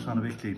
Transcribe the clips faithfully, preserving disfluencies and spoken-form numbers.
Oğuzhan'ı bekleyin.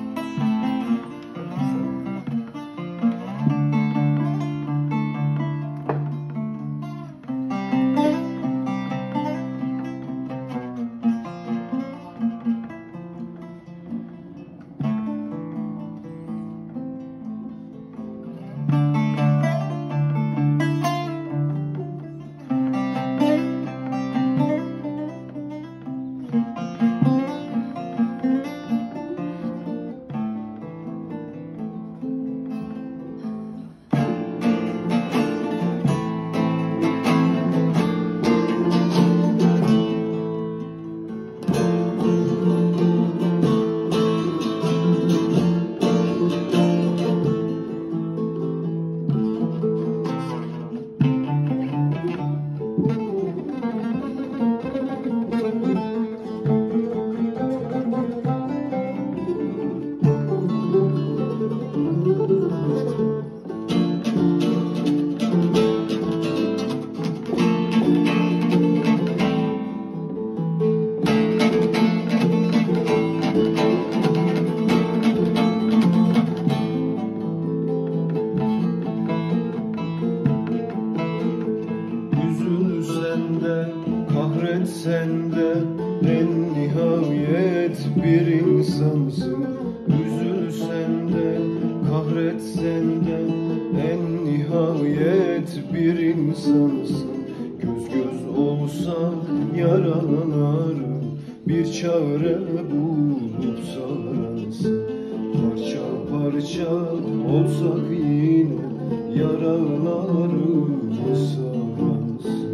Sen de en nihayet bir insansın. Üzülsen de kahretsen de en nihayet bir insansın. Göz göz olsa yaralanır, bir çare bulup sararsın. Parça parça olsak yine yaralarımı sararsın.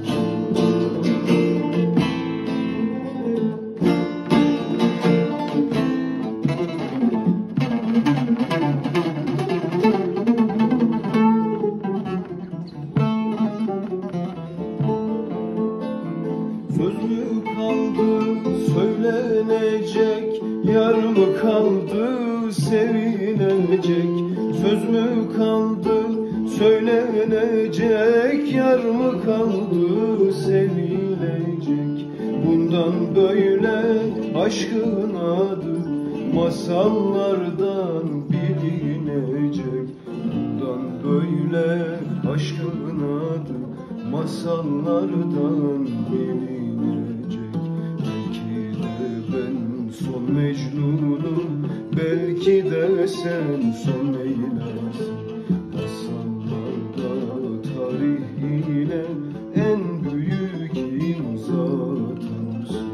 Söz mü kaldı söylenecek, yar mı kaldı sevilecek? Söz mü kaldı söylenecek, yar mı kaldı sevilecek? Bundan böyle aşkın adı masallardan bilinecek. Bundan böyle aşkın adı masallardan bilinecek. Belki de ben son Mecnun'um, belki de sen son Leyla'sın. Masallarda tarihiyle en büyük imza atarsın.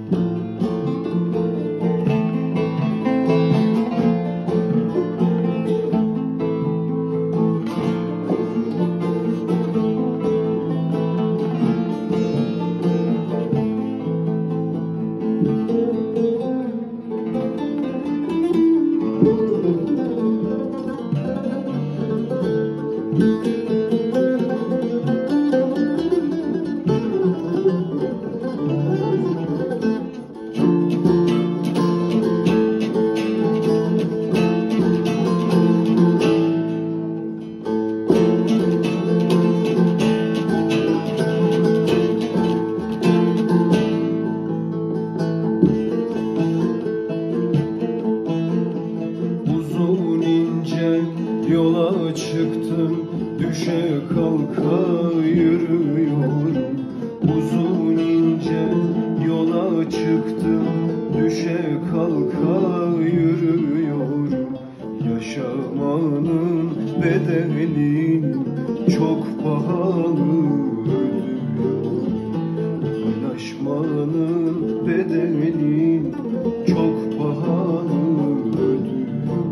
Yola çıktım, düşe kalka yürüyorum. Uzun ince yola çıktım, düşe kalka yürüyorum. Yaşamanın bedelini çok pahalı ödüyorum. Paylaşmanın bedelini çok pahalı ödüyorum.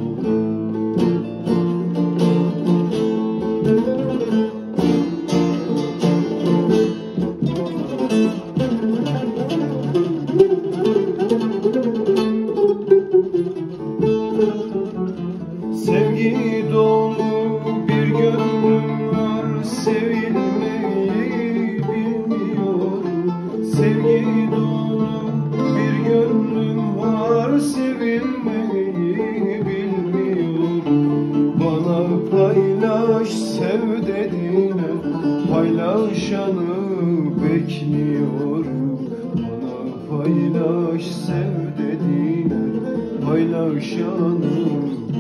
Sevgi dolu bir gönlüm var, sevilmeyi bilmiyorum. Sevgi dolu bir gönlüm var, sevilmeyi bilmiyorum. Bana paylaş sev dediler, paylaşanı bekliyorum. Bana paylaş sev dediler, paylaşanı